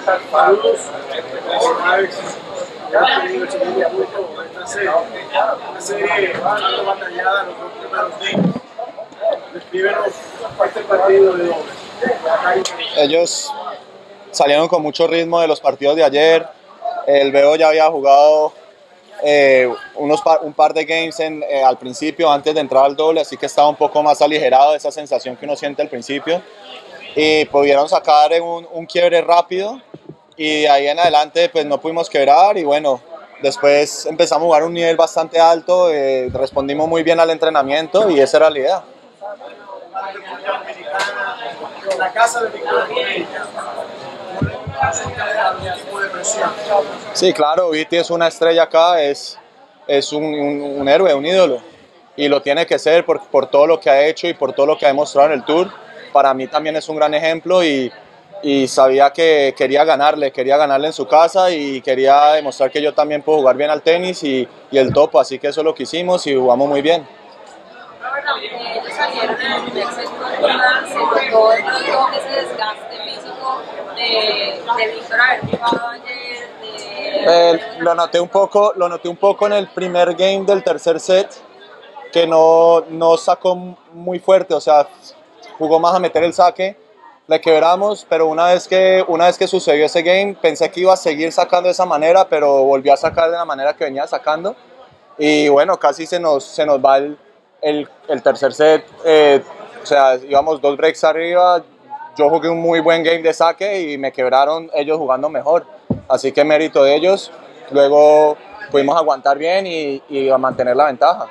Saludos. Felicidades. Ya han tenido el segundo punto en esta serie. Una serie bastante batallada los dos primeros games. Descríbenos este partido de dobles. Ellos salieron con mucho ritmo de los partidos de ayer. El Bebo ya había jugado un par de games al principio, antes de entrar al doble, así que estaba un poco más aligerado de esa sensación que uno siente al principio. Y pudieron sacar un quiebre rápido y de ahí en adelante pues no pudimos quebrar y bueno, después empezamos a jugar a un nivel bastante alto, respondimos muy bien al entrenamiento y esa era la idea. La casa de Victoria. Sí, claro, Viti es una estrella acá, es un héroe, un ídolo y lo tiene que ser por todo lo que ha hecho y por todo lo que ha demostrado en el Tour. Para mí también es un gran ejemplo y sabía que quería ganarle en su casa y quería demostrar que yo también puedo jugar bien al tenis y el topo, así que eso es lo que hicimos y jugamos muy bien. Ellos salieron en el primer set con duda, se notó de pronto ese desgaste físico de Víctor haber jugado ayer. Lo noté un poco en el primer game del tercer set, que no sacó muy fuerte, o sea, jugó más a meter el saque, le quebramos, pero una vez que sucedió ese game, pensé que iba a seguir sacando de esa manera, pero volvió a sacar de la manera que venía sacando, y bueno, casi se nos va el tercer set, o sea, íbamos 2 breaks arriba, yo jugué un muy buen game de saque y me quebraron ellos jugando mejor, así que mérito de ellos, luego pudimos aguantar bien y a mantener la ventaja.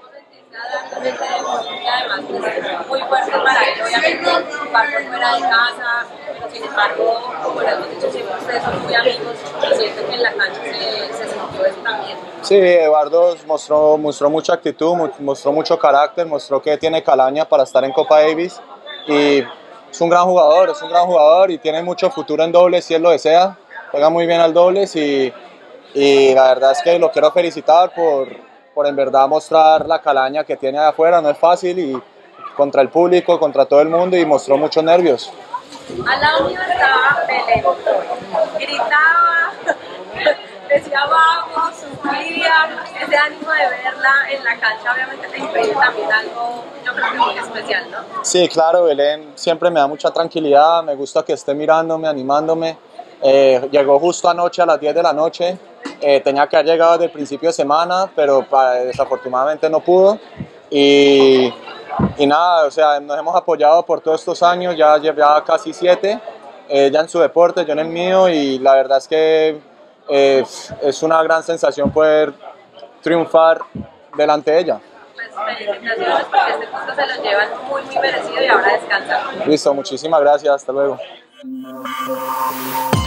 Además es muy fuerte para él, obviamente jugar por fuera de casa, pero sin embargo, como les hemos dicho siempre, ustedes son muy amigos y siento que en la cancha se sintió eso también. Sí, Eduardo mostró mucha actitud, mostró mucho carácter, mostró que tiene calaña para estar en Copa Davis y es un gran jugador y tiene mucho futuro en dobles si él lo desea, juega muy bien al dobles y la verdad es que lo quiero felicitar por en verdad mostrar la calaña que tiene de afuera, no es fácil y contra el público, contra todo el mundo y mostró muchos nervios. Al lado mío estaba Belén, gritaba, decía vamos, sufría, ese ánimo de verla en la cancha obviamente te impide también algo, yo creo que muy especial, ¿no? Sí, claro, Belén siempre me da mucha tranquilidad, me gusta que esté mirándome, animándome. Llegó justo anoche a las 10 de la noche, tenía que haber llegado desde el principio de semana, pero desafortunadamente no pudo. Y nada, o sea, nos hemos apoyado por todos estos años, ya lleva casi 7, ella en su deporte, yo en el mío, y la verdad es que es una gran sensación poder triunfar delante de ella. Pues felicitaciones porque este punto se lo llevan muy merecido y ahora descansan. Listo, muchísimas gracias, hasta luego.